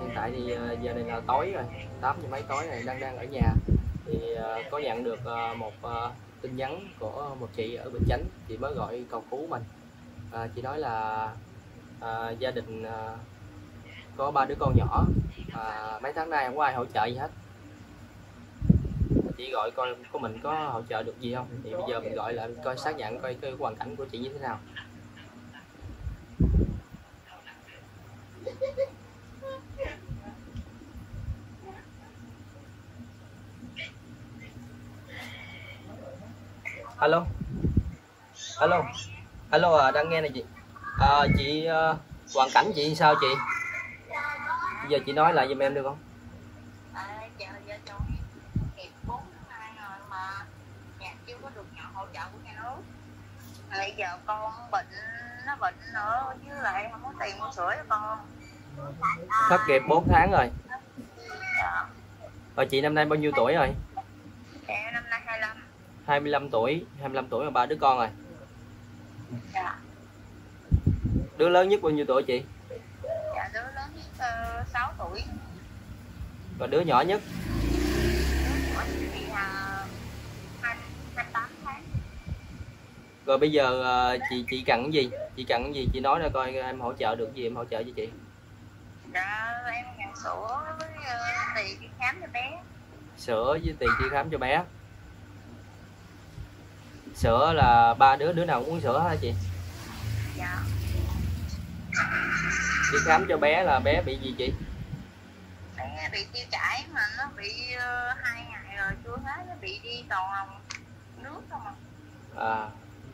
hiện tại thì giờ này là tối rồi, 8 giờ mấy tối này, đang ở nhà. Thì có nhận được một tin nhắn của một chị ở Bình Chánh. Chị mới gọi cầu cứu mình. Chị nói là gia đình có 3 đứa con nhỏ, mấy tháng nay không có ai hỗ trợ gì hết. Chị gọi coi của mình có hỗ trợ được gì không, thì bây giờ mình gọi lại coi, xác nhận coi cái hoàn cảnh của chị như thế nào. Alo, alo, alo, đang nghe này chị. Chị hoàn cảnh chị sao chị? Bây giờ chị nói lại giùm em được không? Giờ chồng nghiệp 4 tháng nay rồi mà nhà chưa có được nhận hỗ trợ của nhà nước. Bây giờ con bệnh, nó bệnh nữa, với lại không có tiền mua sữa cho con. Thất nghiệp 4 tháng rồi. Dạ. Rồi chị năm nay bao nhiêu tuổi rồi? Dạ, năm nay 25. 25 tuổi, 25 tuổi và 3 đứa con rồi. Dạ. Đứa lớn nhất bao nhiêu tuổi chị? Dạ, đứa lớn nhất 6 tuổi. Và đứa nhỏ nhất? Đứa nhỏ thì 28 tháng. Rồi bây giờ chị cần cái gì? Chị cần cái gì? Chị nói ra coi em hỗ trợ được gì, em hỗ trợ cho chị. Dạ, em cần sữa với tiền đi khám cho bé. Sữa với tiền đi khám cho bé. Sữa là 3 đứa nào cũng uống sữa hả chị? Dạ. Đi khám cho bé là bé bị gì chị? Bé bị tiêu chảy mà nó bị 2 ngày rồi chưa hết, nó bị đi toàn nước không à.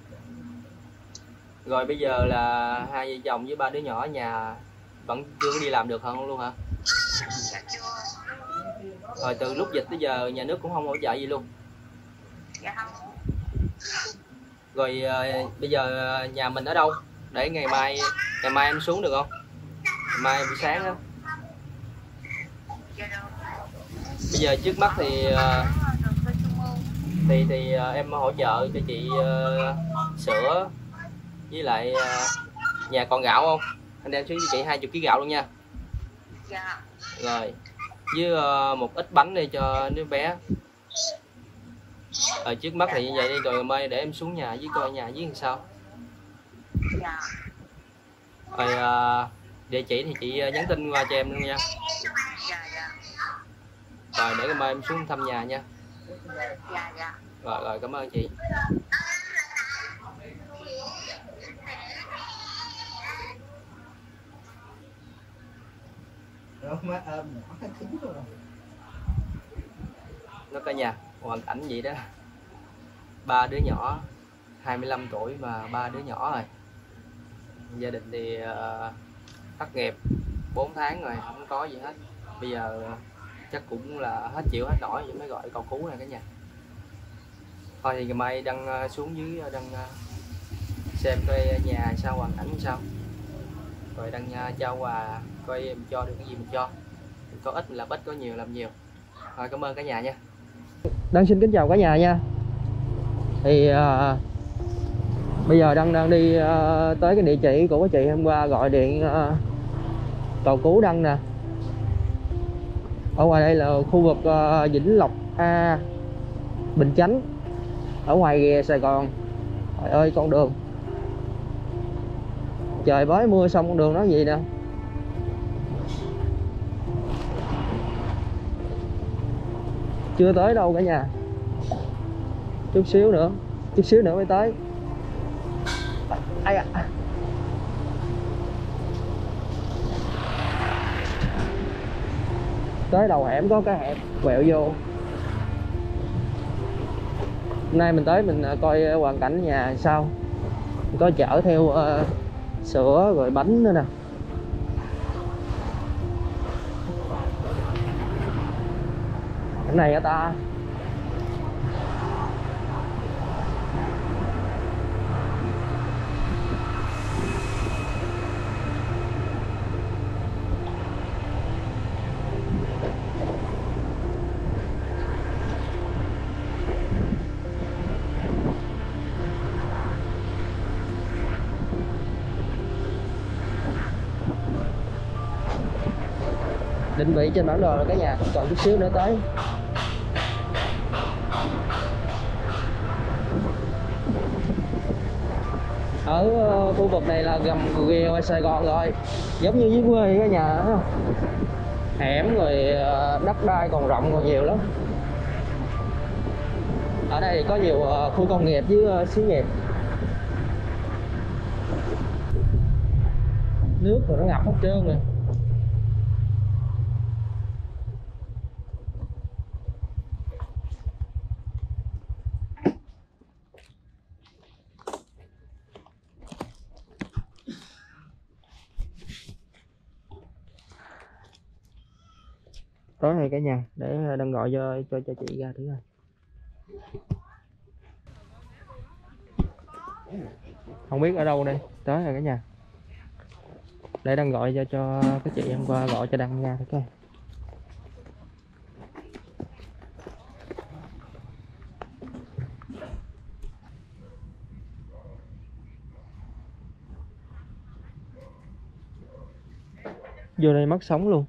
Rồi bây giờ là hai vợ chồng với 3 đứa nhỏ ở nhà vẫn chưa có đi làm được không luôn hả? Dạ chưa. Rồi từ lúc dịch tới giờ nhà nước cũng không hỗ trợ gì luôn? Dạ không. Rồi bây giờ nhà mình ở đâu để ngày mai em xuống được không? Ngày mai buổi sáng á. Dạ được. Bây giờ trước mắt thì em hỗ trợ cho chị sữa với lại nhà còn gạo không? Anh đem xuống cho chị 20 kg gạo luôn nha. Dạ. Rồi với một ít bánh đi cho đứa bé. Trước mắt thì như vậy đi, rồi mai để em xuống nhà với coi nhà với làm sao. Dạ. Rồi địa chỉ thì chị nhắn tin qua cho em luôn nha. Dạ. Dạ. Rồi để mai em xuống thăm nhà nha. Dạ. Dạ. Rồi cảm ơn chị. Nó cả nhà hoàn cảnh vậy đó, 3 đứa nhỏ, 25 tuổi và 3 đứa nhỏ rồi. Gia đình thì thất nghiệp 4 tháng rồi, không có gì hết. Bây giờ chắc cũng là hết chịu hết nổi, mới gọi cầu cứu này cả nhà. Thôi thì ngày mai đăng xuống dưới đăng xem coi nhà sao, hoàn cảnh sao, rồi đăng trao quà coi em cho được cái gì mình cho, có ít làm ít, có nhiều làm nhiều. Thôi cảm ơn cả nhà nha. Đăng xin kính chào cả nhà nha. Thì bây giờ đang đi tới cái địa chỉ của chị hôm qua gọi điện cầu cứu Đăng nè. Ở ngoài đây là khu vực Vĩnh Lộc A, Bình Chánh, ở ngoài ghè Sài Gòn. Trời ơi con đường, trời mới mưa xong con đường nó gì nè. Chưa tới đâu cả nhà, chút xíu nữa mới tới. Ai à. Tới đầu hẻm có cái hẻm quẹo vô. Hôm nay mình tới mình coi hoàn cảnh nhà sao, có chở theo sữa rồi bánh nữa nè. Cái này hả ta? Định vị trên bản đồ rồi cả nhà, còn chút xíu nữa tới. Ở khu vực này là gần rìa ngoài Sài Gòn rồi, giống như dưới quê cả nhà, thấy không? Hẻm rồi đất đai còn rộng còn nhiều lắm. Ở đây thì có nhiều khu công nghiệp với xí nghiệp. Nước rồi nó ngập hết trơn rồi. Tối này cả nhà, để đang gọi cho chị ra thử coi. Không biết ở đâu đây, tới rồi cả nhà. Để đang gọi cho cái chị hôm qua gọi cho Đăng ra thử coi. Vô đây mất sóng luôn.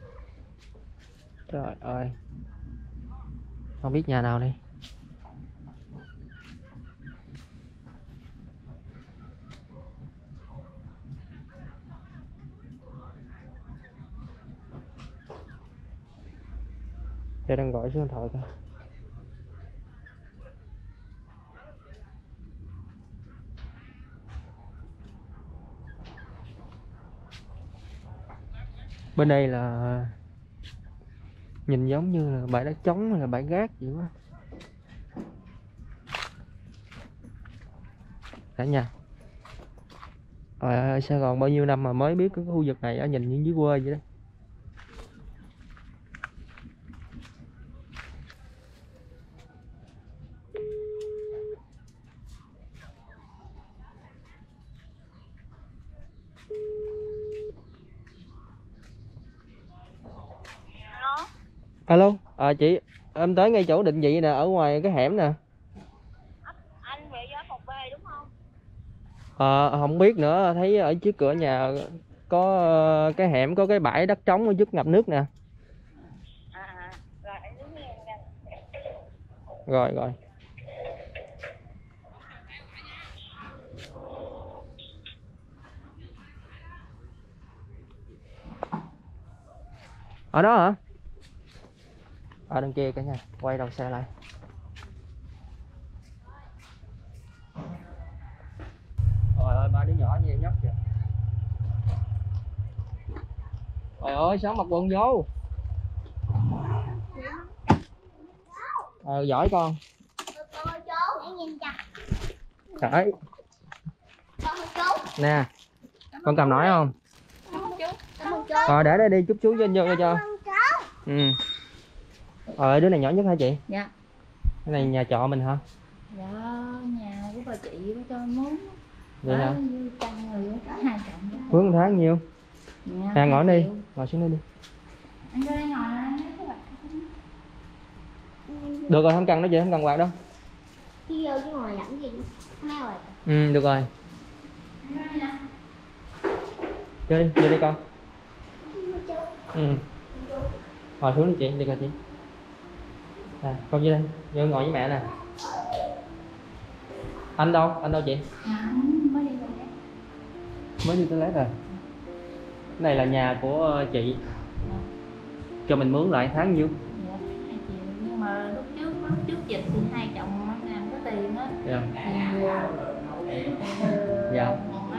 Trời ơi, không biết nhà nào đây. Tôi đang gọi số điện thoại coi. Bên đây là nhìn giống như là bãi đất trống hay là bãi rác vậy quá cả nhà. Ở Sài Gòn bao nhiêu năm mà mới biết cái khu vực này, ở nhìn như dưới quê vậy đó. Alo, chị, em tới ngay chỗ định vị nè, ở ngoài cái hẻm nè. Anh về với phòng B đúng không? Không biết nữa, thấy ở trước cửa nhà có cái hẻm, có cái bãi đất trống ở trước ngập nước nè. Rồi anh đứng nghe nha. Rồi. Ở đó hả? Ở đằng kia cả nhà, quay đầu xe lại. Trời ơi, ba đứa nhỏ nhiều nhóc kìa. Trời ơi, sao mặc quần vô? Giỏi con. Trời. Nè, con cầm nổi không? Để đây đi, chút chú vô cho. Ừ. Đứa này nhỏ nhất hả chị? Dạ. Cái này nhà trọ mình hả? Dạ, nhà của bà chị có cho mướn. Vậy hả? Có 2 chồng. Mướn tháng nhiêu? Dạ, ngồi đi, ngồi xuống đây đi. Anh cho đây ngồi Được rồi, không cần nó vậy, không cần quạt đâu. Đi vô chứ ngồi làm gì? Heo rồi. Ừ, được rồi. Vô đi con. Ừ. Ngồi xuống đi chị, đi coi chị. Con vô đây, vô ngồi với mẹ nè. Anh đâu chị? Mới đi toilet rồi. Cái này là nhà của chị. Cho mình mướn lại tháng nhiêu? Dạ, 2 triệu, nhưng mà lúc trước dịch thì 2 chồng làm có tiền á. Dạ. Dạ.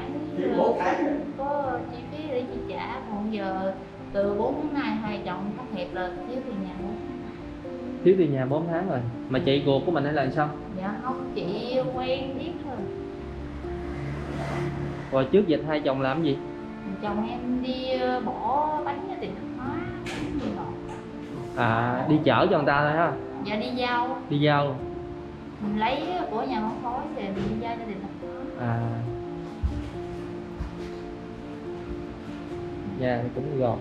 Có chi phí để chi trả, còn giờ từ 4 tháng nay 2 chồng thất nghiệp là thiếu tiền nhà luôn. Thiếu tiền nhà 4 tháng rồi. Mà chị ruột của mình hay là sao? Dạ không, chị quen biết thôi. Rồi trước dịch hai chồng làm gì? Chồng em đi bỏ bánh ở tiệm tạp hóa, bánh mì ngọt. Đi chở cho người ta thôi ha? Dạ đi giao. Đi giao. Mình lấy của nhà phân phối thì mình đi giao cho tiệm tạp hóa. Dạ cũng gọn.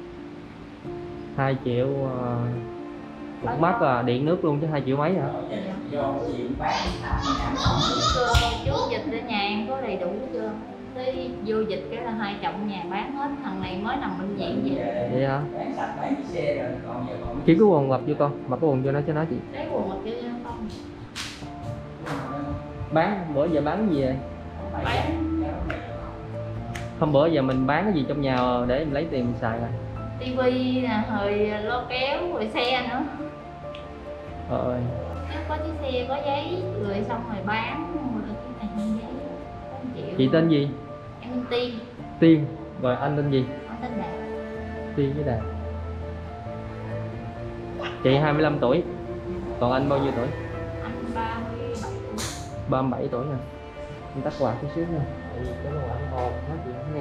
2 triệu cũng mắc điện nước luôn chứ 2 triệu mấy hả? Trước dịch ở nhà em có đầy đủ chưa? Tới vô dịch cái là hai chồng nhà bán hết, thằng này mới nằm bệnh viện vậy. Vậy hả? Bán sạch bán chiếc xe rồi còn giờ còn Kiếm cái quần ngập cho con, mặc cái quần cho nó chị. Lấy quần mặc cho con. Bán bữa giờ bán gì vậy? Bán Hôm bữa giờ mình bán cái gì trong nhà để em lấy tiền mình xài rồi. tivi nè, rồi lo kéo, rồi xe nữa. Ơi. Nếu có chiếc xe có giấy rồi xong rồi bán rồi cái này không giấy 1 triệu. Chị tên gì? Em tên Tiên. Tiên. Rồi anh tên gì? Anh tên Đạt. Tiên với Đạt. Chị 25 tuổi. Còn anh bao nhiêu tuổi? Anh 37 tuổi. 37 tuổi nè. Em tắt quạt chút xíu nha. Tại vì cái quạt ồn hết chị không nghe.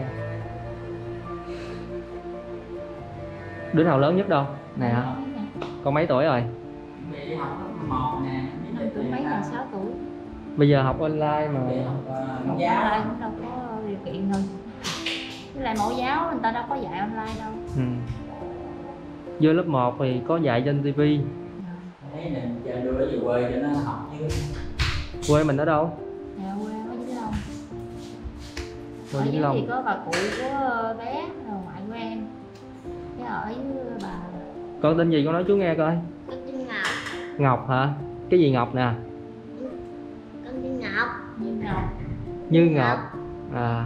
Đứa nào lớn nhất đâu? Nè hả? Con mấy tuổi rồi? đi học lớp 1 nè, Năm tuổi mấy là 6 tuổi. Bây giờ học online mà. Học online cũng đâu có điều kiện thôi. Với lại mẫu giáo người ta đâu có dạy online đâu. Ừ. Vô lớp 1 thì có dạy trên TV. thấy nên chờ đưa về quê cho nó học chứ. Quê mình ở đâu? Nhà quê ở Vĩnh Long. Quê Ở Vĩnh dưới Long. thì có bà cụ của bé, rồi ngoại của em. Cái ở với bà Con tên gì con nói chú nghe coi. Con tên Ngọc. Ngọc hả? Cái gì Ngọc nè? Con tên Ngọc. Như Ngọc. Như Ngọc. À.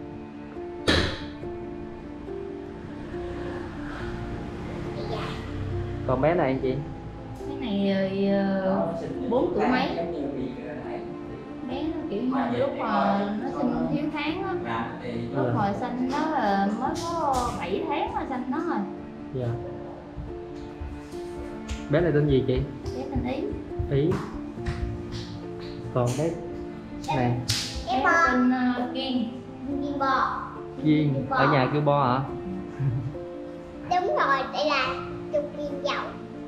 Còn bé này anh chị? Cái này 4 tuổi mấy. Bé nó kiểu như lúc mà nó sinh thiếu tháng á, lúc mà sinh nó là mới có 7 tháng mà sinh nó rồi. Dạ. Bé này tên gì chị? Bé tên Ý. Ý. Còn bé này Bé tên Kiên. Kiên bò. Duyên. Ở nhà kêu Bo hả? Đúng rồi, đây là Trung Kiên dậu.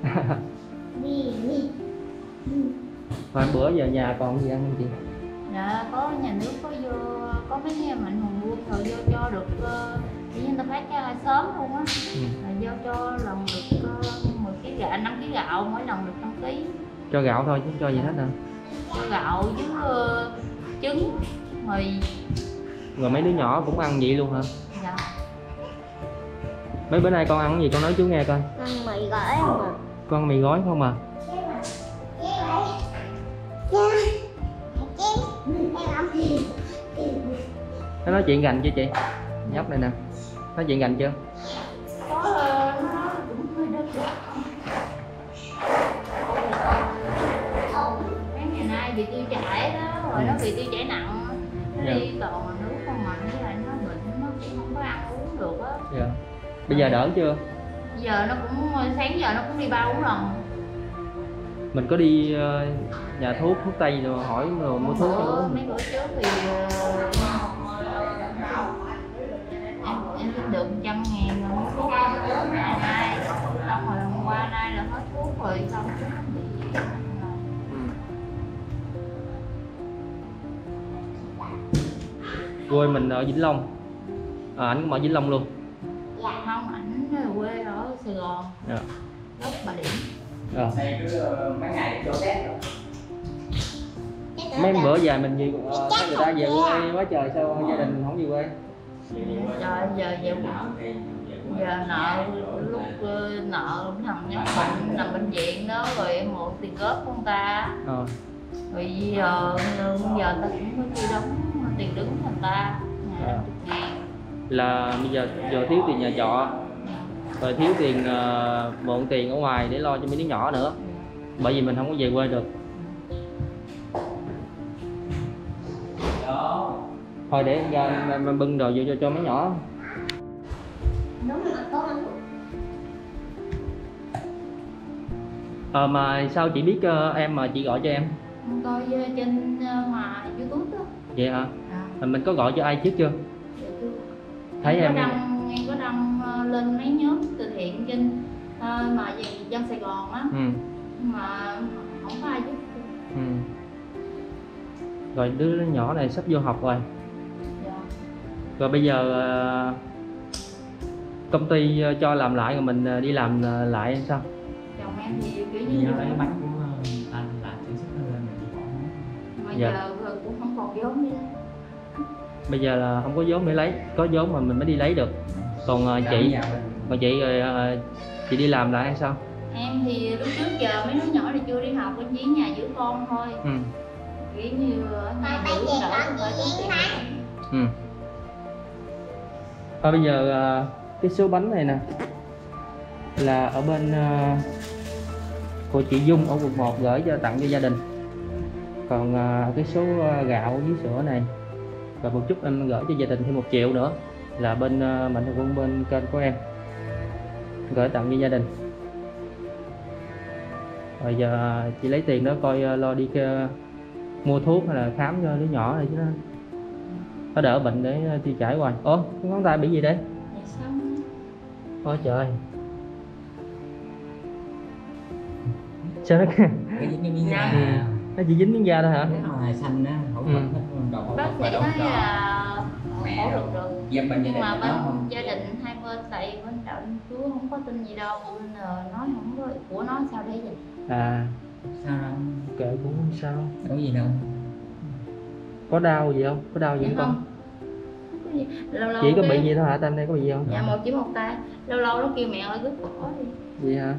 Và bữa giờ nhà còn gì ăn không chị? Dạ có nhà nước có vô, có mấy nhà mạnh thường quân rồi vô cho được chỉ người ta phát cho sớm luôn á. Ừ. Là vô cho lần được 10 kg gạo, 5 kg gạo, mỗi lần được 5 kg. Cho gạo thôi chứ không cho gì hết nè. Cho gạo với trứng rồi. Rồi mấy đứa nhỏ cũng ăn vậy luôn hả? Dạ. Mấy bữa nay con ăn cái gì con nói chú nghe coi. Con mì gói mà. Con ăn mì gói không à? Nó nói chuyện gành chưa chị? Nhóc này nè. Nói chuyện gành chưa? Có nó cũng hơi đơn giản. Mấy ngày nay bị tiêu chảy đó, rồi nó bị tiêu chảy nặng. Nó đi toàn là nước không mà, với lại nó bệnh nó cũng không có ăn uống được á. Dạ. Bây giờ đỡ chưa? Bây giờ nó cũng sáng giờ nó cũng đi 3-4 lần. Mình có đi nhà thuốc Tây rồi hỏi rồi mua thuốc cho nó. Mấy bữa trước thì em được 100.000 rồi mua thuốc ngày nay, xong rồi hôm qua nay là hết thuốc rồi, xong bị Quê mình ở Vĩnh Long. À, anh cũng ở Vĩnh Long luôn. không, ảnh quê ở Sài Gòn, Dạ. gốc Bà Điểm. Ờ. Đây cứ mấy ngày cho test rồi. Mấy bữa dài mình gì thấy người ta về quê quá trời, sao gia đình không về quê? Trời giờ về giờ nợ, lúc nợ thằng nhóc bệnh nằm bệnh viện đó, rồi em mượn tiền góp của người ta. Rồi giờ ta cũng có chi đóng tiền đứng người ta nhà 50.000. Là bây giờ thiếu tiền nhà trọ, rồi thiếu tiền mượn tiền ở ngoài để lo cho mấy đứa nhỏ nữa, bởi vì mình không có về quê được. Thôi để em bưng đồ vô cho mấy nhỏ. Đúng rồi, con ăn. Mà sao chị biết em mà chị gọi cho em? Coi trên ngoài YouTube đó. Vậy hả? À. Mình có gọi cho ai trước chưa? Thấy em em có đăng lên mấy nhóm từ thiện trên mà về dân Sài Gòn á. Ừ. Nhưng mà không có ai giúp. Ừ. Rồi đứa nhỏ này sắp vô học rồi. Dạ. Rồi bây giờ công ty cho làm lại rồi mình đi làm lại hay sao? Chồng em thì kiểu Như như lấy bánh của anh là sản xuất lên mình đi bỏ. mà Dạ. giờ cũng không còn vốn nữa. Bây giờ là không có vốn để lấy, có vốn mà mình mới đi lấy được. Còn chị chị đi làm lại hay sao? Em thì lúc trước giờ mấy đứa nhỏ thì chưa đi học, chỉ nhà giữ con thôi. Kiểu như ở nhà giữ đỡ không phải tốn tiền. Bây giờ cái số bánh này nè là ở bên cô chị Dung ở quận 1 gửi tặng cho gia đình. Còn cái số gạo với sữa này và một chút em gửi cho gia đình thêm 1 triệu nữa là bên Mạnh Thường Quân bên kênh của em gửi tặng cho gia đình. Rồi giờ chị lấy tiền đó coi lo đi mua thuốc hay là khám cho đứa nhỏ này chứ nó đỡ bệnh để tiêu chảy hoài. Ủa cái ngón tay bị gì đấy? Ôi trời, sao nó nó chỉ dính miếng da thôi hả? Mà xanh á, hổ bác sĩ nói là hổ được nhưng mà bên gia đình hai bên tại bên đạo Chúa không có tin gì đâu nên là nói không có của nó sao để vậy. Sao đâu? Kệ cũng không sao. Có gì đâu. Có đau gì không? Có đau gì không? Lâu chỉ có bị gì thôi hả? Tay đây có bị gì không? Dạ chỉ một tay. Lâu lâu nó kêu mẹ ơi rứt cổ đi. Vậy hả?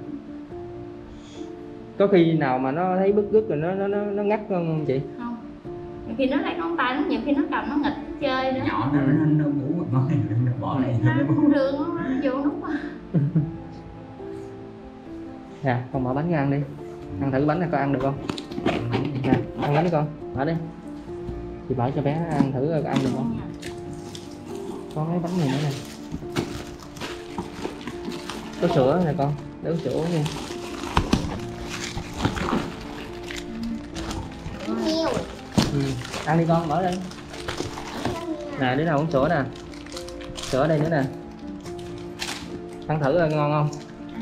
Có khi nào mà nó thấy bứt rứt rồi nó ngắt không chị? Không. Nhiều khi nó lấy ngón tay nó, nhiều khi nó cầm nó nghịch nó chơi đó. Nhỏ nó ngủ một ngón nó bỏ này nó đường nó vô nút mà. Nè, con mở bánh ra ăn đi. Ăn thử bánh này coi ăn được không? Nè, ăn bánh con. Mở đi. Chị bảo cho bé ăn thử coi ăn được không? Có mấy bánh này nữa nè. Có sữa nè con, để uống sữa nha. Ăn đi con, mở đi. Nè, đứa nào uống sữa nè. Sữa đây nữa nè. Ăn thử coi ngon không?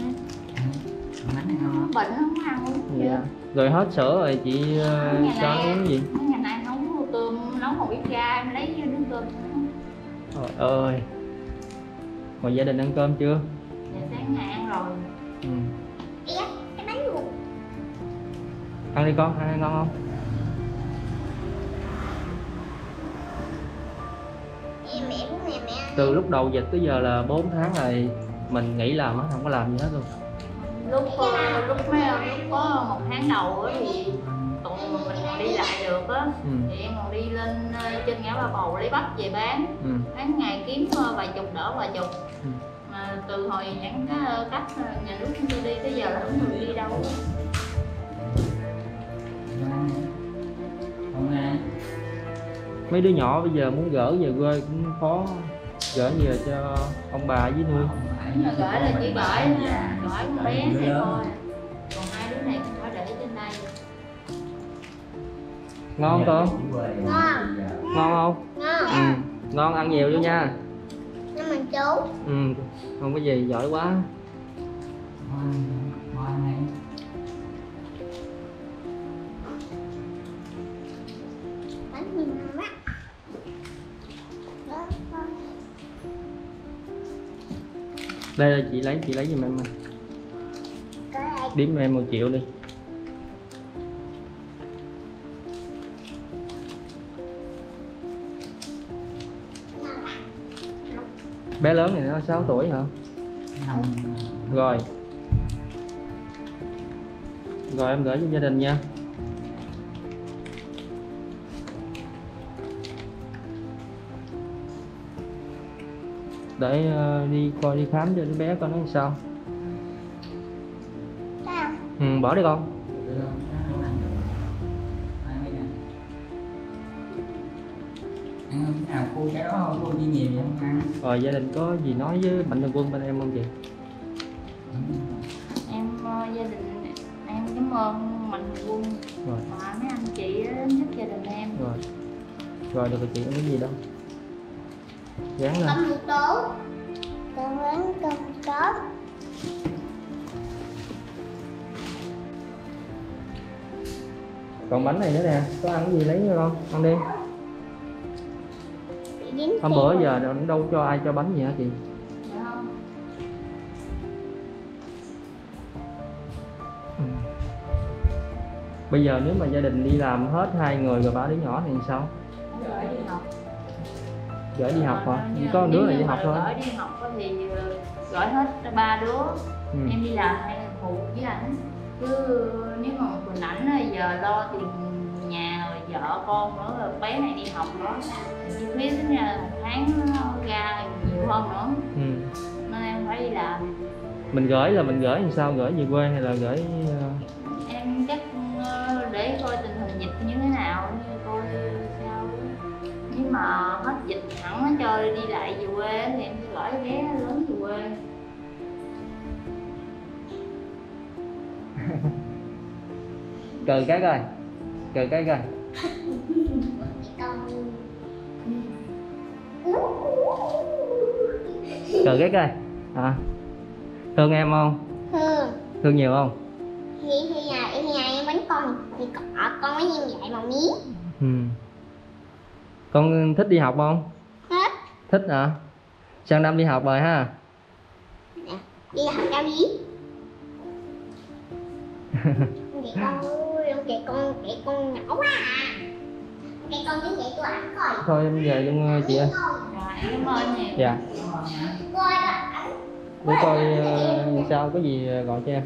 Bệnh không ăn luôn. Dạ. Rồi hết sữa rồi chị cho nó uống gì? Ngày nay nấu cơm, nấu một ít ra em lấy nước cơm. Trời ơi. Rồi gia đình ăn cơm chưa? Dạ sáng ngày ăn rồi. Cái bánh ruột. Ăn đi con, ăn ngon không? Mẹ cũng nè mẹ. Từ lúc đầu dịch tới giờ là 4 tháng rồi mình nghỉ làm á, không có làm gì hết luôn. Lúc có 1 tháng đầu á thì tụi mình còn đi lại được á. Thì em còn đi lên trên ngã Ba Bầu lấy bắp về bán. Bán ngày kiếm vài chục đỡ vài chục. Mà từ hồi giãn cách nhà nước chúng tôi đi tới giờ là không được đi đâu. Mấy đứa nhỏ bây giờ muốn gửi về quê cũng khó, gửi về cho ông bà với nuôi. Gửi là chỉ gửi con bé này thôi, còn 2 đứa này cũng phải để trên đây. Ngon con? Ngon. Ngon không? Ngon. Ngon, ăn nhiều vô nha. Nhưng mà chú. Không có gì, giỏi quá. Bánh gì ngon á. Đây là chị lấy giùm em. Đếm em 1 triệu đi. Bé lớn này nó 6 tuổi hả? Rồi. Rồi em gửi cho gia đình nha. Để đi coi đi khám cho đứa bé coi nó sao. Bỏ đi con. Nào cô cái đó không, cô đi nhiều vậy không ăn. Rồi gia đình có gì nói với Mạnh Thường Quân bên em không chị? Em gia đình em cảm ơn Mạnh Thường Quân và mấy anh chị giúp gia đình em. Rồi được rồi chị, không có gì đâu. Gán lên. Con tố. Con lớn con tốt. Còn bánh này nữa nè, có ăn cái gì lấy không? Ăn đi. Hôm bữa giờ đâu cho ai cho bánh gì hả chị? Dạ không. Bây giờ nếu mà gia đình đi làm hết 2 người rồi 3 đứa nhỏ thì sao? Gửi đi học. gửi đi học hả? Chỉ có đứa này đi học thôi. Gửi đi học thì gửi hết 3 đứa. Em đi làm hay phụ với ảnh. Chứ nếu mà một mình ảnh là giờ lo tiền nhà rồi vợ con nữa, rồi bé này đi học nữa, chi phí tính ra một tháng nó ra nhiều hơn nữa. Nên em phải đi làm. Mình gửi là mình gửi làm sao, gửi về quê hay là gửi Em chắc để coi tình hình dịch như thế nào, như coi sao. Nếu mà hết dịch hẳn nó cho đi lại về quê thì em sẽ gửi bé lớn về quê. cờ cái coi, cờ cái coi. Cờ cái coi. Thương em không? Thương nhiều không? Thì nhà em bánh con thì con mới như vậy mà miếng. Con thích đi học không? Hết. Thích hả? Sang năm đi học rồi ha. Đi học cao gì? Kệ con nhỏ quá à. Kệ con như vậy tôi ảnh coi. Thôi em về luôn chị ơi. Rồi em cảm ơn nhiều. Dạ. Coi Để coi sao có gì gọi cho em.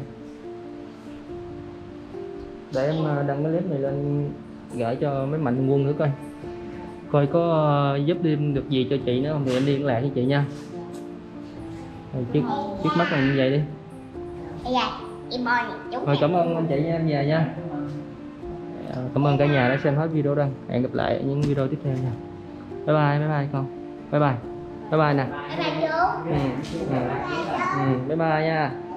Để em đăng cái clip này lên gửi cho mấy mạnh thường quân nữa coi. Coi có giúp thêm được gì cho chị nữa không thì em liên lạc với chị nha. Trước mắt là như vậy đi. Dạ, em ơi chú. Rồi cảm ơn anh chị nha, em về nha. Cảm ơn cả nhà đã xem hết video đó. Hẹn gặp lại ở những video tiếp theo nha. Bye bye con. Bye bye nè. Bye bye chú. Bye bye nha.